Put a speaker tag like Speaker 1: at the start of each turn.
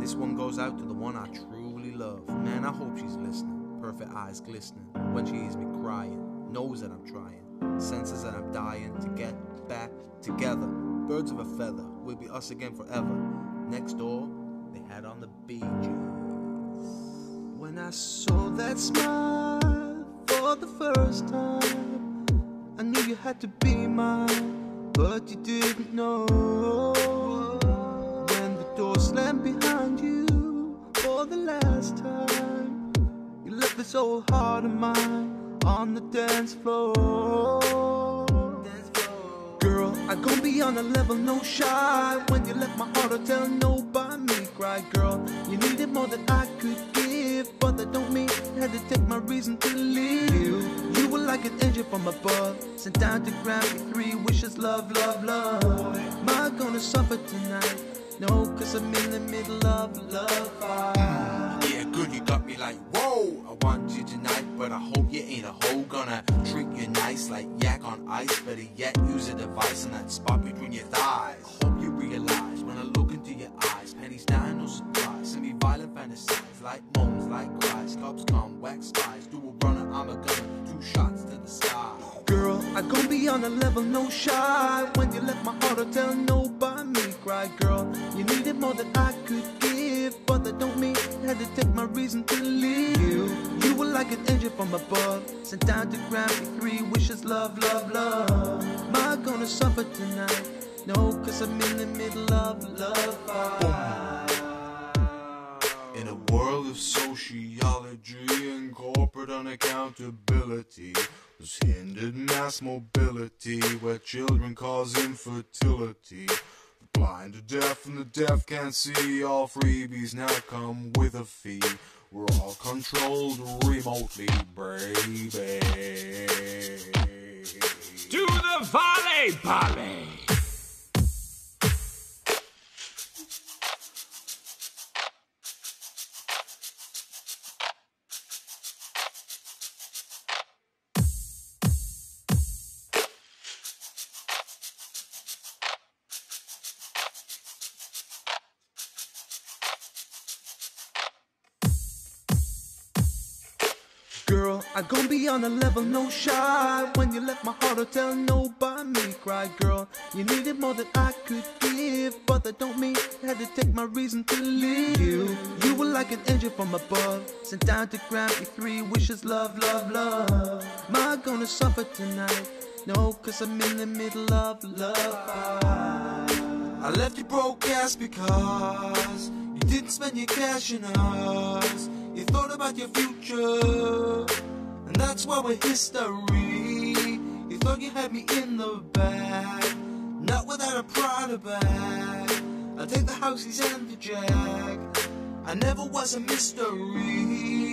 Speaker 1: This one goes out to the one I truly love. Man, I hope she's listening. Perfect eyes glistening when she hears me crying. Knows that I'm trying. Senses that I'm dying to get back together. Birds of a feather, we'll be us again forever. Next door, they had on the Bee Gees. When I saw that smile for the first time, I knew you had to be mine, but you didn't know. When the door slammed behind you for the last time, you left this old heart of mine on the dance floor. Girl, I gon' be on a level, no shy. When you left my heart, I'll tell nobody me cry. Girl, you needed more than I could give, but that don't mean I had to take my reason to leave. You were like an angel from above, sent down to grant me 3 wishes, love, love, love. Am I gonna suffer tonight? No, cause I'm in the middle of love.
Speaker 2: Yeah, good, you got me like, whoa. I want you tonight, but I hope you ain't a hoe. Gonna treat you nice like yak on ice. Better yet, use a device on that spot between your thighs. I hope you realize when I look into your eyes, pennies down, no surprise. Semi-violent fantasies, like moans, like cries. Cops come, wax spies, do a runner, I'm a gunner, 2 shots to the sky.
Speaker 1: Girl, I gon' be on a level, no shy. When you left my heart, I'll tell nobody me cry. Girl, you needed more than I could give, but that don't mean I had to take my reason to leave. You were like an angel from above, sent down to grant me 3 wishes, love, love, love. Am I gonna suffer tonight? No, cause I'm in the middle of love.
Speaker 2: In a world of sociology and corporate unaccountability, there's hindered mass mobility where children cause infertility. The blind are deaf and the deaf can't see. All freebies now come with a fee. We're all controlled remotely, baby.
Speaker 3: To the volley, volley.
Speaker 1: Girl, I gon' be on a level, no shy. When you left my heart, I'll tell nobody me cry. Girl, you needed more than I could give, but that don't mean I had to take my reason to leave. You were like an angel from above, sent down to grant me 3 wishes, love, love, love. Am I gonna suffer tonight? No, cause I'm in the middle of love.
Speaker 2: I left you broke ass because you didn't spend your cash in us. You thought about your future, and that's why we're history. You thought you had me in the bag, not without a Prada bag. I'll take the houses and the jag. I never was a mystery.